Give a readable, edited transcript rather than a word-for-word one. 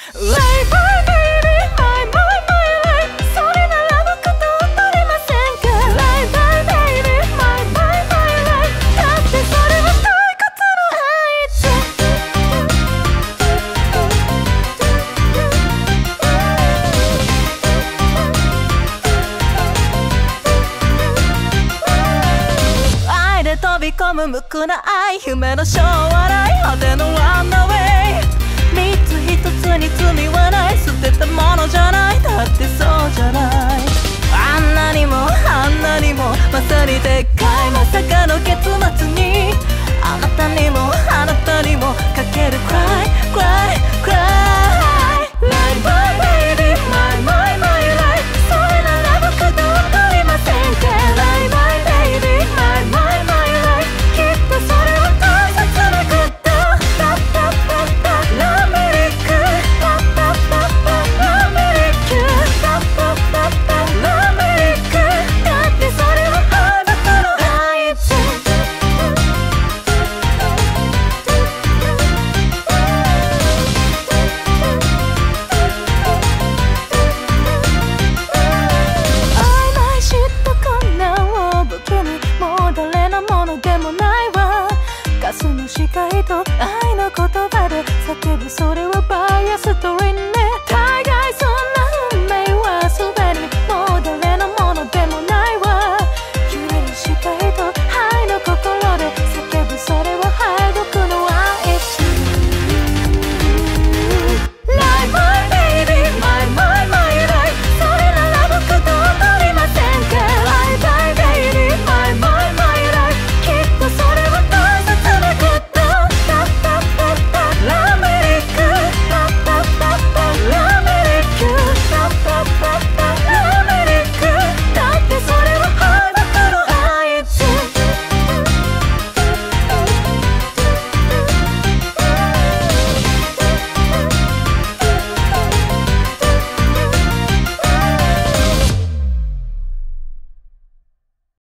無垢な愛、夢の将来、果てのランナウェイ。三つ一つに罪はない、捨てたものじゃない、だってそうじゃない。あんなにもあんなにもまさにでっかいまさかの結末に、あなたにもあなたにもかける Cry Cry Cry Like my baby my my my life、 それなら僕と踊りませんか。 Like my baby my my my life、きっとそれは大切なこと。パッパッパッパラメリック、パッパッパッパラメリック、パッパッパッパラメリック、だってそれはあなたの合図。曖昧嫉妬困難を武器に、もう誰のものでもないわ。霞む視界と愛の言葉で叫ぶ、それはバイアスと